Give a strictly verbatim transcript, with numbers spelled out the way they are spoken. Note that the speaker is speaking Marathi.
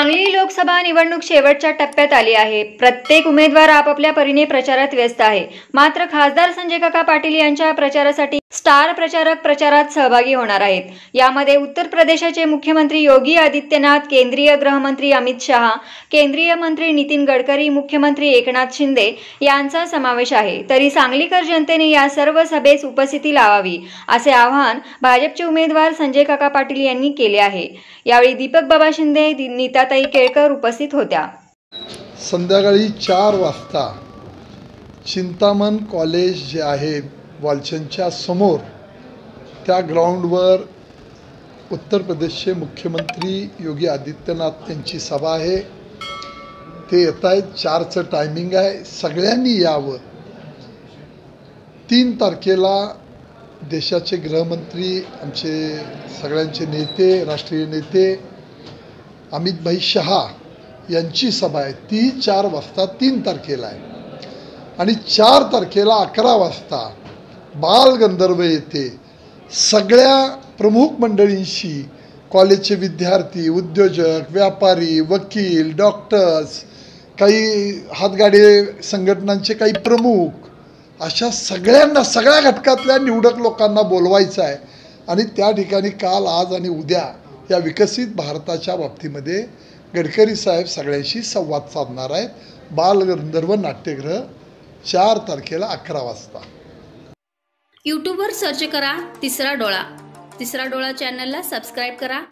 सांगली लोकसभा निवडणूक शेवटच्या टप्प्यात आली आहे। प्रत्येक उमेदवार आपापल्या परीने प्रचारात व्यस्त आहे। मात्र खासदार संजय काका पाटील यांच्या प्रचारासाठी स्टार प्रचारक प्रचारात सहभागी होणार आहेत। यामध्ये उत्तर प्रदेशाचे मुख्यमंत्री योगी आदित्यनाथ, केंद्रीय गृहमंत्री अमित शहा, केंद्रीय मंत्री नितीन गडकरी, मुख्यमंत्री एकनाथ शिंदे यांचा समावेश आहे। तरी सांगलीकर जनतेने या सर्व सभेस उपस्थिती लावावी असे आवाहन भाजपचे उमेदवार संजय काका पाटील यांनी केले आहे। यावेळी दीपक बाबा शिंदे, नीताताई केळकर उपस्थित होत्या। संध्याकाळी चार वाजता चिंतामण कॉलेज जे आहे वालचंदच्या समोर त्या ग्राउंडवर उत्तर प्रदेशचे मुख्यमंत्री योगी आदित्यनाथ यांची सभा आहे। ते येत आहेत, चारचं टायमिंग आहे। सगळ्यांनी यावं। तीन तारखेला देशाचे गृहमंत्री, आमचे सगळ्यांचे नेते, राष्ट्रीय नेते अमित भाई शहा यांची सभा आहे। ती चार वाजता तीन तारखेला आहे आणि चार तारखेला अकरा वाजता बालगंधर्व येथे सगळ्या प्रमुख मंडळींशी, कॉलेजचे विद्यार्थी, उद्योजक, व्यापारी, वकील, डॉक्टर्स, काही हातगाडी संघटनांचे काही प्रमुख, अशा सगळ्यांना, सगळ्या घटकातल्या निवडक लोकांना बोलवायचं आहे आणि त्या ठिकाणी काल, आज आणि उद्या या विकसित भारताच्या बाबतीमध्ये गडकरी साहेब सगळ्यांशी संवाद साधणार आहेत। बालगंधर्व नाट्यगृह चार तारखेला अकरा वाजता। यूट्यूबवर सर्च करा तिसरा डोळा। तिसरा डोळा चॅनलला सबस्क्राईब करा।